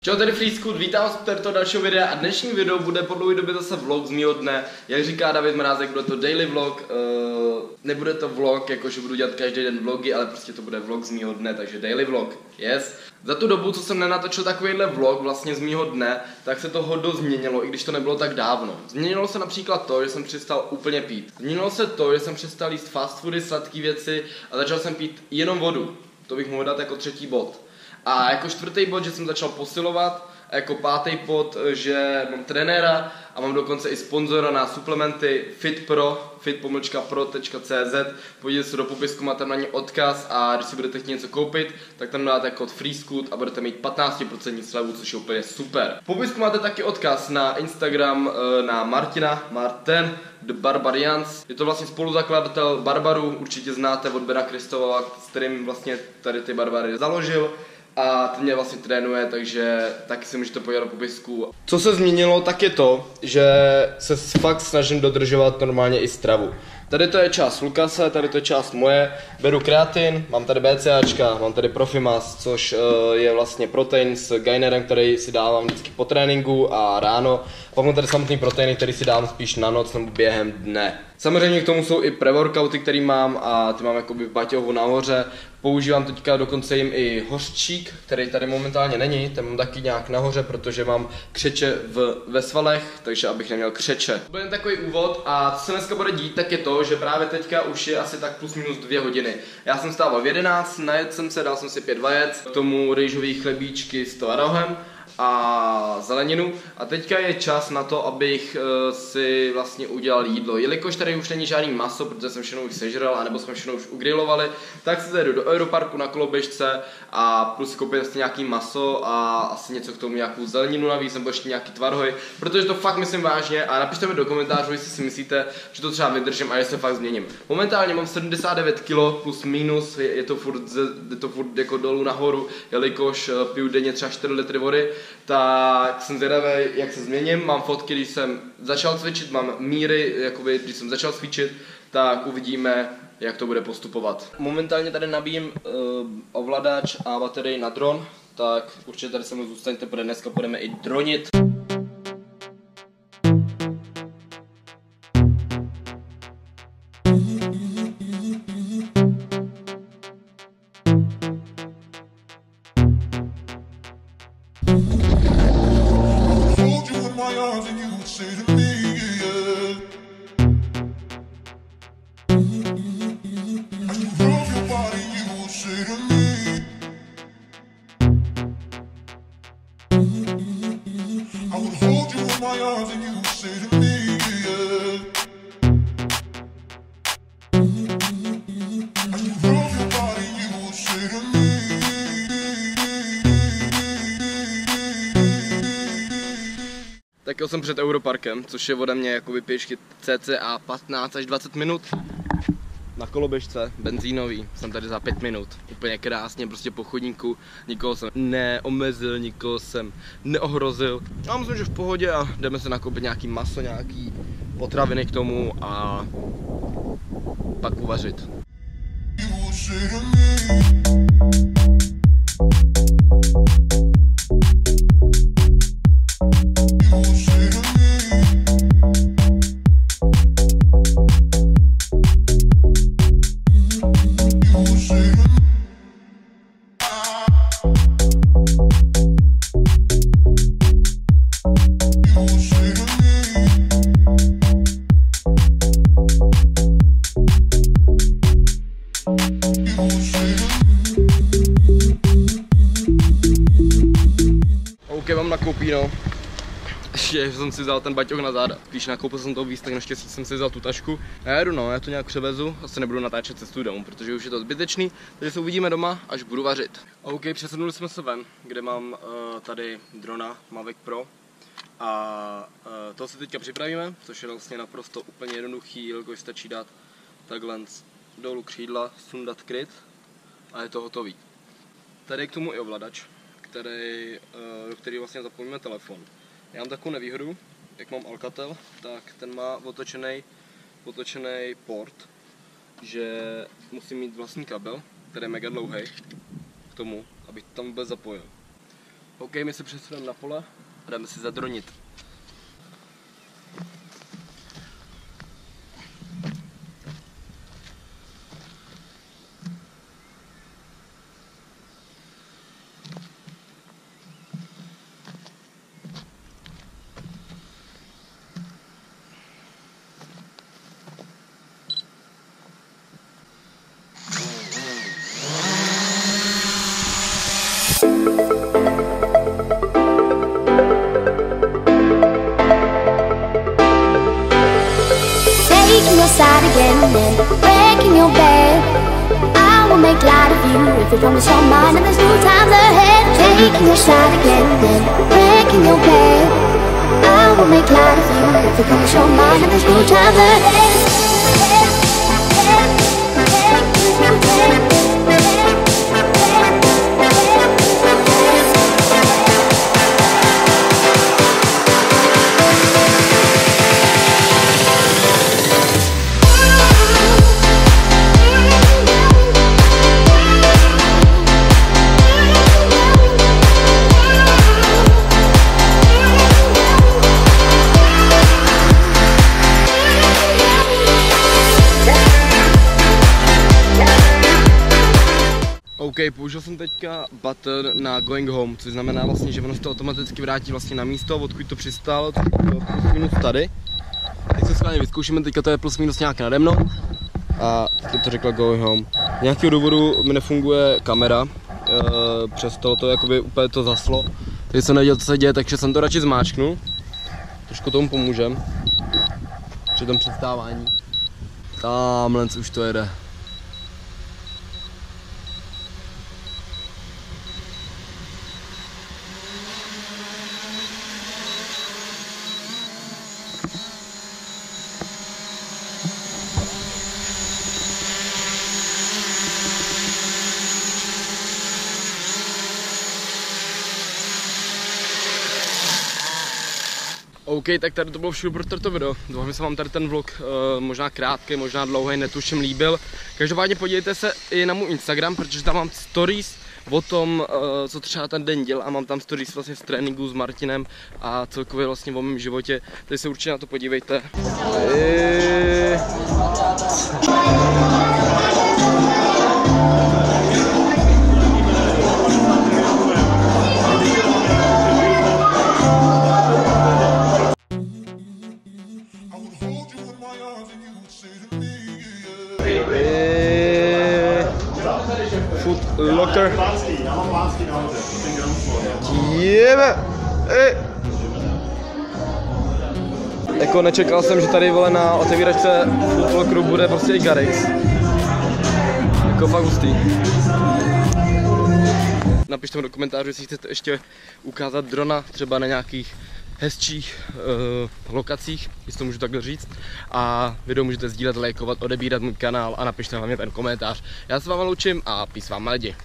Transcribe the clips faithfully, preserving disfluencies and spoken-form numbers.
Čau, tady Freescoot, vítám vás u tohoto dalšího videa a dnešní video bude po dlouhé době zase vlog z mýho dne. Jak říká David Mrázek, bude to daily vlog, uh, nebude to vlog, jakože budu dělat každý den vlogy, ale prostě to bude vlog z mýho dne, takže daily vlog, yes. Za tu dobu, co jsem nenatočil takovýhle vlog vlastně z mýho dne, tak se toho dost změnilo, i když to nebylo tak dávno. Změnilo se například to, že jsem přestal úplně pít. Změnilo se to, že jsem přestal jíst fast foody, sladké věci a začal jsem pít jenom vodu. To bych mohl dát jako třetí bod. A jako čtvrtý bod, že jsem začal posilovat, a jako pátý bod, že mám trenéra a mám dokonce i sponzora na suplementy FitPro, fit pomlčka pro tečka cé zet. Podívejte se do popisku, máte tam na ně odkaz a když si budete chtít něco koupit, tak tam dáte kód Freescoot a budete mít patnáct procent slevu, což je úplně super. V popisku máte taky odkaz na Instagram na Martina, Martin The Barbarians. Je to vlastně spoluzakladatel Barbaru, určitě znáte od Bena Kristova, s kterým vlastně tady ty Barbary založil. A ten mě vlastně trénuje, takže taky si můžete podívat do popisku. Co se změnilo, tak je to, že se fakt snažím dodržovat normálně i stravu. Tady to je část Lukase, tady to je část moje, beru kreatin, mám tady BCAčka, mám tady Profimas, což uh, je vlastně protein s gainerem, který si dávám vždycky po tréninku a ráno. Pak mám tady samotný proteiny, který si dávám spíš na noc nebo během dne. Samozřejmě k tomu jsou i pre-workouty, který mám a ty mám jakoby v baťohu nahoře. Používám teďka dokonce jim i hořčík, který tady momentálně není, ten mám taky nějak nahoře, protože mám křeče v, ve svalech, takže abych neměl křeče. To byl takový úvod a co se dneska bude dít, tak je to, že právě teďka už je asi tak plus minus dvě hodiny. Já jsem stával v jedenáct, najedl jsem se, dal jsem si pět vajec, k tomu rýžový chlebíčky s tvarohem a zeleninu a teďka je čas na to, abych uh, si vlastně udělal jídlo. Jelikož tady už není žádný maso, protože jsem všechno už sežral, anebo jsme všechno už ugrilovali, tak se jdu do Europarku na koloběžce a plus koupit vlastně nějaký maso a asi něco k tomu, nějakou zeleninu navíc nebo ještě nějaký tvarhoj, protože to fakt myslím vážně a napište mi do komentářů, jestli si myslíte, že to třeba vydržím a že se fakt změním. Momentálně mám sedmdesát devět kilo plus minus, je, je to furt, je to furt jako dolů nahoru, jelikož uh, piju denně třeba čtyři litry vody. Tak jsem zvědavý, jak se změním, mám fotky, když jsem začal cvičit, mám míry, jakoby, když jsem začal cvičit, tak uvidíme, jak to bude postupovat. Momentálně tady nabíjím uh, ovladač a baterii na dron, tak určitě tady se mnou zůstaňte, protože dneska budeme i dronit. Tak jsem před Europarkem, což je ode mě jakoby pěšky cca patnáct až dvacet minut. Na koloběžce, benzínový, jsem tady za pět minut, úplně krásně, prostě po chodníku, nikoho jsem neomezil, nikoho jsem neohrozil. Já myslím, že v pohodě a jdeme se nakoupit nějaký maso, nějaký potraviny k tomu a pak uvařit. OK, mám nakoupíno. Ještě jsem si vzal ten baťoch na záda. Když nakoupil jsem toho víc, tak naštěstí jsem si vzal tu tašku. A já jedu, no, já to nějak převezu. Asi nebudu natáčet cestu domů, protože už je to zbytečný. Takže se uvidíme doma, až budu vařit. OK, přesunuli jsme se ven, kde mám uh, tady drona Mavic Pro. A uh, to si teďka připravíme, což je vlastně naprosto úplně jednoduchý, jelikož stačí dát takhle dolů křídla, sundat kryt a je to hotový. Tady je k tomu i ovladač, který, uh, do který vlastně zapojíme telefon. Já mám takovou nevýhodu, jak mám Alcatel, tak ten má otočený, otočený port, že musím mít vlastní kabel, který je mega dlouhý, k tomu, abych tam vůbec zapojil. OK, my se přesuneme na pole a jdeme si zadronit. Taking your side again and breaking your bed. I will make light of you if you promise your mind and there's new times ahead. Taking your side again and breaking your bed. I will make light of you if you promise your mind and there's new times ahead. OK, použil jsem teďka button na going home, což znamená vlastně, že ono se to automaticky vrátí vlastně na místo, odkud to přistálo, plus minus tady. Teď se schválně vyzkoušíme, teďka to je plus minus nějak nade mnou a to, to řekla going home. Z nějakého důvodu mi nefunguje kamera, e, přestalo to jakoby úplně to zaslo, takže jsem nevěděl, co se děje, takže jsem to radši zmáčknul. Trošku tomu pomůžem při tom přistávání. Tamhle už to jede. OK, tak tady to bylo všechno pro toto video. Doufám, že se vám tady ten vlog uh, možná krátký, možná dlouhý, netuším, líbil. Každopádně podívejte se i na můj Instagram, protože tam mám stories o tom, uh, co třeba ten den dělal a mám tam stories vlastně z tréninku s Martinem a celkově vlastně o mém životě, takže se určitě na to podívejte. Eee... Foot locker. Jebe. Ej. Jako nečekal jsem, že tady vole na otevíračce Foot lockeru bude prostě i Garrix. Jako fakt hustý. Napište mi do komentářů, jestli chcete ještě ukázat drona třeba na nějakých hezčích uh, lokacích, jestli to můžu takhle říct. A video můžete sdílet, lajkovat, odebírat můj kanál a napište hlavně ten komentář. Já se vám loučím a peace vám lidi.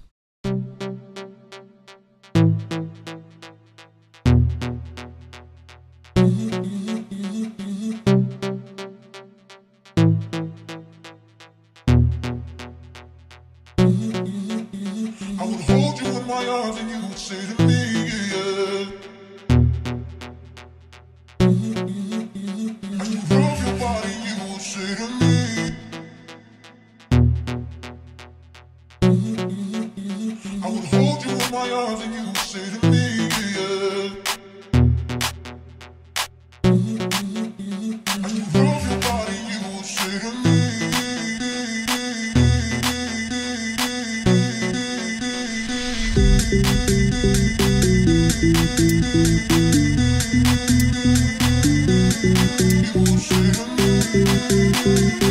I would hold you in my arms and you would say to me, yeah. And you rub your body, you would say to me. I would hold you in my arms and you would say to me, yeah. And you rub your body, you would say to me. You will say to me.